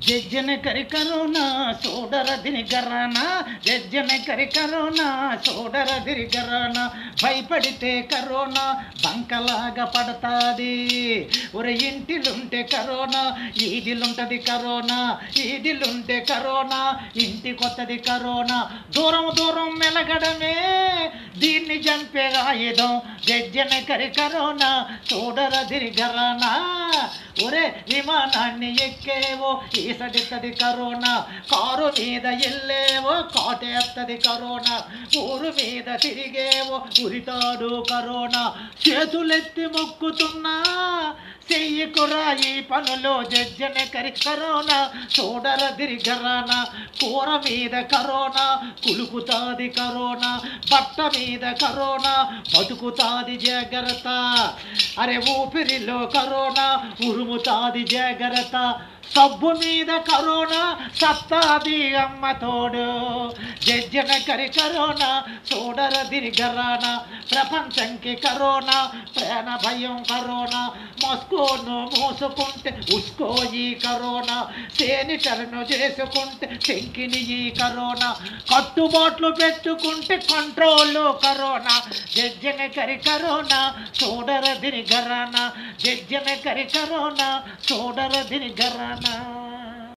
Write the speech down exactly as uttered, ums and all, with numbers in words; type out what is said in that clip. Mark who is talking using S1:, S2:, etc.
S1: జజ్జన కరి కరోనా సోడర దిని గరాన జజ్జన కరి కరోనా సోడర దిరి గరాన భయపడితే కరోనా బంకలాగా పడతాది. ఒరే ఇంటిలుంటే కరోనా ఈదిలుంటది కరోనా, ఈదిలుంటే కరోనా ఇంటి కొత్తది కరోనా. దూరం దూరం మెలగడమే దీన్ని చంపే ఆయుధం. జజ్జన కరి కరోనా సోడర దిరి గరానా. ఒరే విమానాన్ని ఎక్కేవో ఈసడిత్తది కరోనా, కారు మీద ఎల్లేవో కాటేత్తది కరోనా, ఊరు మీద తిరిగేవో ఉరితాడు కరోనా. చేతులెత్తి మొక్కుతున్నా చెయ్యకురా ఈ పనులో జజ్జన కరి కరోనా చూడర దిరిగరానా. కూర మీద కరోనా కులుకుతాది కరోనా, బట్ట మీద కరోనా బతుకుతాది జాగ్రత్త. అరే ఊపిరిలో కరోనా ఉరుముతాది జాగ్రత్త. సబ్బు మీద కరోనా సత్తాది అమ్మ తోడు. జజ్జన కరి కరోనా చూడర దిరిగరానా. ప్రపంచంకి కరోనా ప్రాణ భయం కరోనా. మస్కోను మూసుకుంటే ఉస్కో ఈ కరోనా, సేనిటర్ను చేసుకుంటే చెంకిని ఈ కరోనా, కట్టుబాట్లు పెట్టుకుంటే కంట్రోల్ కరోనా. జజ్జన కరి కరోనా చూడర దిరిగరానా. జజ్జన కరి కరోనా చూడర దిరిగరానా.